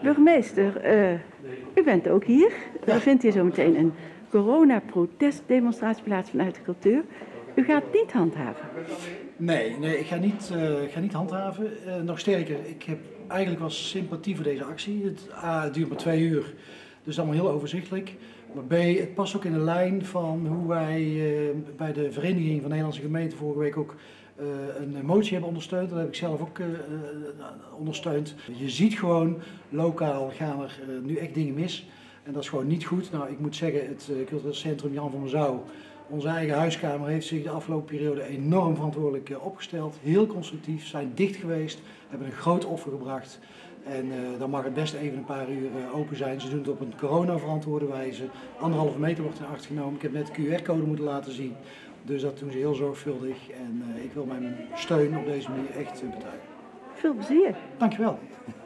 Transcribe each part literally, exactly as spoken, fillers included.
Burgemeester, uh, u bent ook hier. Er vindt hier zo meteen een corona-protestdemonstratie plaats vanuit de cultuur. U gaat niet handhaven? Nee, nee ik ga niet, uh, ga niet handhaven. Uh, nog sterker, ik heb eigenlijk wel sympathie voor deze actie. Het, A, het duurt maar twee uur, dus allemaal heel overzichtelijk. Maar B, het past ook in de lijn van hoe wij uh, bij de Vereniging van Nederlandse Gemeenten vorige week ook uh, een motie hebben ondersteund. Dat heb ik zelf ook uh, uh, ondersteund. Je ziet gewoon, lokaal gaan er uh, nu echt dingen mis. En dat is gewoon niet goed. Nou, ik moet zeggen, het uh, cultureel centrum Jan van Mezouw, onze eigen huiskamer, heeft zich de afgelopen periode enorm verantwoordelijk uh, opgesteld. Heel constructief, zijn dicht geweest, hebben een groot offer gebracht. En uh, dan mag het best even een paar uur uh, open zijn. Ze doen het op een corona-verantwoorde wijze. Anderhalve meter wordt in acht genomen. Ik heb net de Q R-code moeten laten zien. Dus dat doen ze heel zorgvuldig. En uh, ik wil mijn steun op deze manier echt uh, betuigen. Veel plezier. Dankjewel.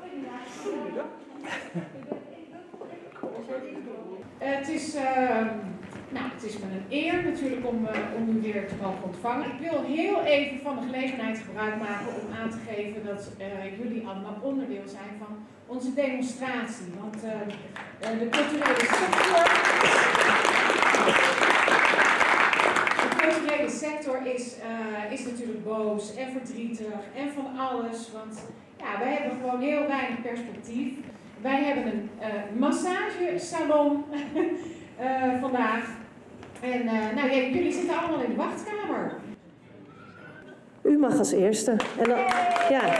Uh, het is... Uh... Nou, het is me een eer natuurlijk om, uh, om u weer te mogen ontvangen. Ik wil heel even van de gelegenheid gebruik maken om aan te geven dat uh, jullie allemaal onderdeel zijn van onze demonstratie. Want uh, uh, de culturele sector, de culturele sector is, uh, is natuurlijk boos en verdrietig en van alles. Want ja, wij hebben gewoon heel weinig perspectief. Wij hebben een uh, massagesalon uh, vandaag. En uh, nou, ja, jullie zitten allemaal in de wachtkamer. U mag als eerste. En dan, ja.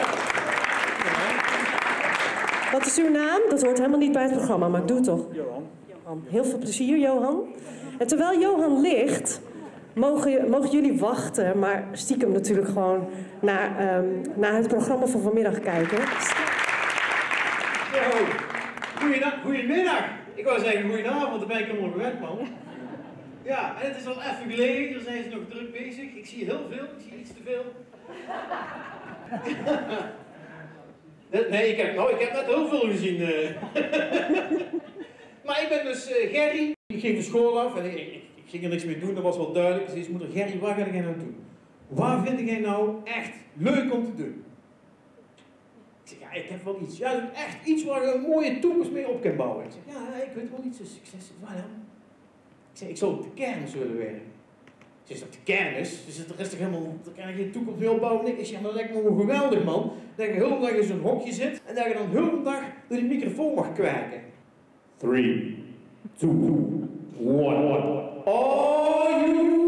Wat is uw naam? Dat hoort helemaal niet bij het programma, maar ik doe het toch. Johan. Johan. Heel veel plezier, Johan. En terwijl Johan ligt, mogen, mogen jullie wachten, maar stiekem natuurlijk gewoon naar, um, naar het programma van vanmiddag kijken. Yo, goeiedag, goedemiddag. Ik wou zeggen goedenavond, daar ben ik helemaal gewend, man. Ja, en het is al even geleden, daar zijn ze nog druk bezig. Ik zie heel veel, ik zie iets te veel. Nee, ik heb, nou, ik heb net heel veel gezien. Uh. Maar ik ben dus uh, Gerry, ik ging de school af en ik, ik, ik ging er niks mee doen, dat was wel duidelijk. Dus moeder, Gerry, waar ga jij nou doen? Waar vind jij nou echt leuk om te doen? Ik zeg, ja, ik heb wel iets. Ja, echt iets waar je een mooie toekomst mee op kan bouwen. Ik zeg, ja, ik weet wel iets, een succes. Waar dan? Ik zeg, ik zou op de kermis willen werken. Ze is op de kermis, dus er is toch helemaal, daar kan je geen toekomst mee opbouwen. Ik zeg, ja, dat lijkt me wel geweldig, man. Dat je de hele dag in zo'n hokje zit en dat je dan de hele dag door die microfoon mag kwijken. three, two, one. Are you